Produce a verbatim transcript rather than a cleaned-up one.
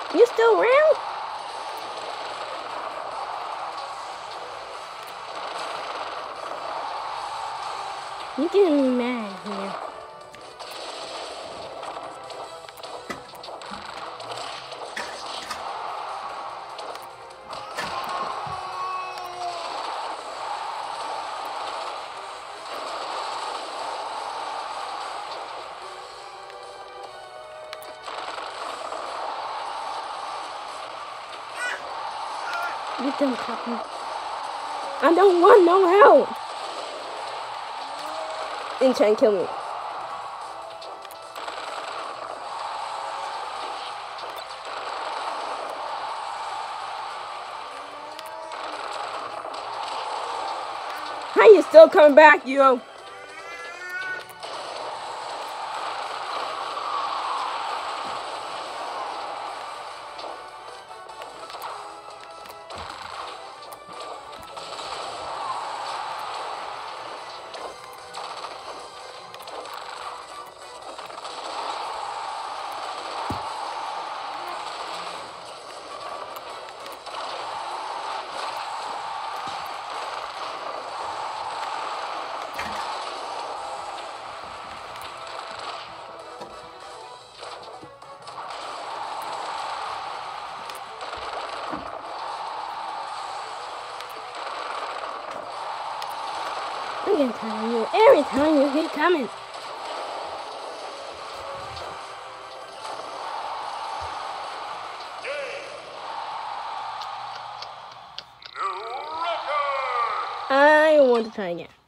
You still around? You getting me mad here. You don't copy. I don't want no help. Then try and kill me. How you still coming back, yo? I'm getting tired of you. Every time you keep coming. I want to try again.